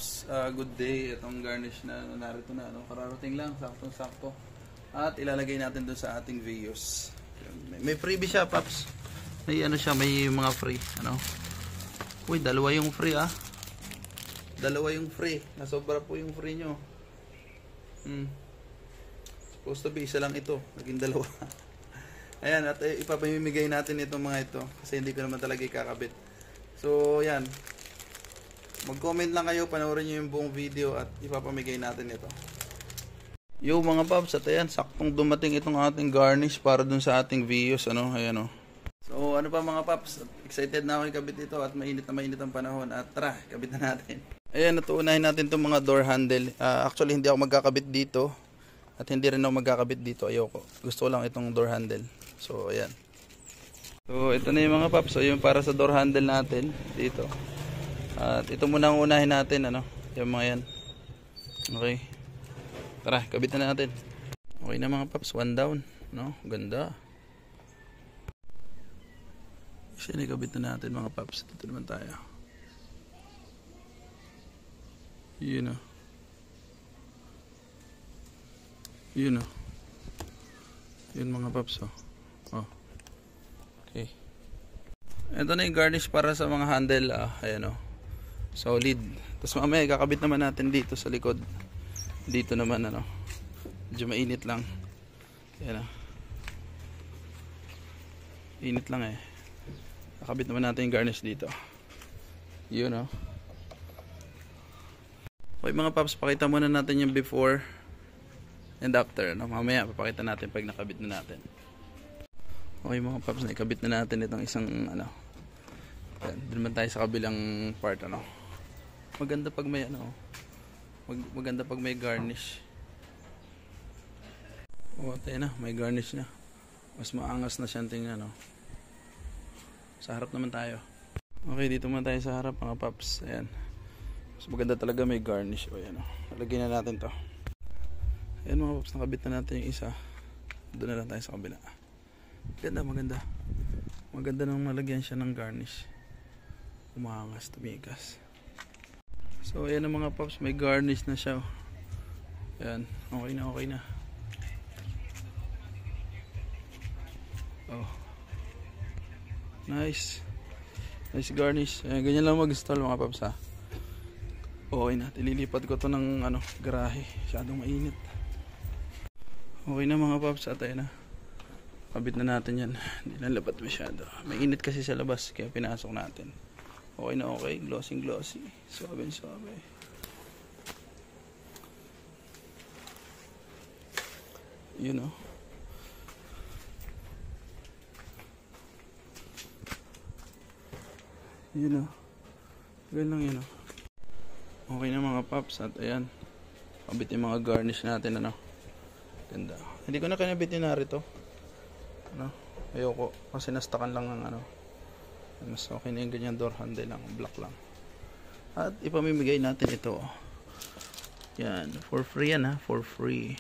paps, good day. Itong garnish na narito na, kararating lang, saktong-sakto. At ilalagay natin dun sa ating videos. May freebie siya, paps. May siya, may mga free. Uy, dalawa yung free Dalawa yung free. Nasobra po yung free nyo. Supposed to be isa lang ito. Naging dalawa. Ayan, at ipapamimigay natin itong mga ito. Kasi hindi ko naman talaga ikakabit. So, yan. Mag-comment lang kayo, panoorin nyo yung buong video at ipapamigay natin ito. Yo mga paps, at ayan, saktong dumating itong ating garnish para dun sa ating videos, ayan So, ano pa mga paps, excited na ako ikabit ito at mainit ang panahon at tara, kabit na natin. Ayan, natuunahin natin itong mga door handle. Actually, hindi ako magkakabit dito at hindi rin ako magkakabit dito, ayoko. Gusto ko lang itong door handle. So, ayan. So, ito na yung mga paps, so yung para sa door handle natin dito. At ito muna ang unahin natin, yung mga yan. Okay. Tara, kabit na natin. Okay na mga paps, one down, Ganda. Kasi kabit na natin mga paps. Dito naman tayo. Yun Yun mga paps, Okay. Ito na yung garnish para sa mga handle, ayan solid. Tapos mamaya kakabit naman natin dito sa likod. Dito naman medyo mainit lang. Ayan init lang kakabit naman natin yung garnish dito. Yun Okay mga paps, pakita muna natin yung before and after. Mamaya papakita natin pag nakabit na natin. Okay mga paps, nakabit na natin itong isang Ayan, doon naman tayo sa kabilang part Maganda pag may maganda pag may garnish. Tayo na, may garnish na. Mas maangas na siyang tingnan Sa harap naman tayo. Okay, dito naman tayo sa harap mga paps. Ayan. Mas maganda talaga may garnish. Ayan Lagyan na natin to. Ayan mga paps, nakabit na natin yung isa. Doon na lang tayo sa kabila. Maganda. Maganda nang malagyan siya ng garnish. Umaangas, tumigas. So ayan ang mga paps, may garnish na siya. Ayan, okay na. Nice garnish. Ayan, ganyan lang mag-install mga paps Okay na, tililipat ko to ng garahe. Masyadong mainit. Okay na mga paps, at ayan na. Kabit na natin yan. Hindi na lapat masyado. Mainit kasi sa labas, kaya pinasok natin. Okay na okay. Glossy. Suabe. Yun Ganyan lang yun Okay na mga paps. At ayan. Kabit yung mga garnish natin Ganda. Hindi ko na kinabit yung narito. Ayoko. Kasi nastakan lang ng mas okay na yung ganyan door handle lang. Black lang. At ipamimigay natin ito. Yan. For free yan For free.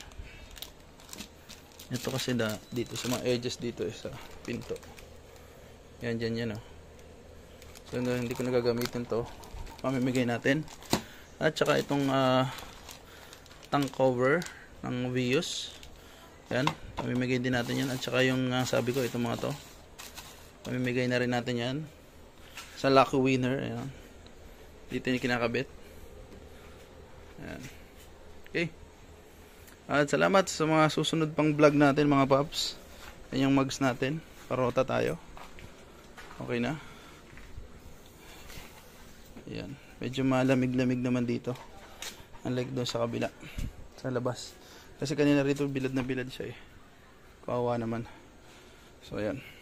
Ito kasi dito sa mga edges dito sa pinto. Yan dyan So hindi ko nagagamitin to. Pamimigay natin. At saka itong tank cover ng Vios. Yan. Pamimigay din natin yan. At saka yung sabi ko itong mga to. Pamimigay na rin natin yan. Sa lucky winner. Ayan. Dito yung kinakabit. Ayan. Okay. At salamat sa mga susunod pang vlog natin mga paps. Yan yung mugs natin. Parota tayo. Okay na. Ayan. Medyo malamig-lamig naman dito. Unlike doon sa kabila. Sa labas. Kasi kanina rito bilad na bilad siya Kawawa naman. So ayan.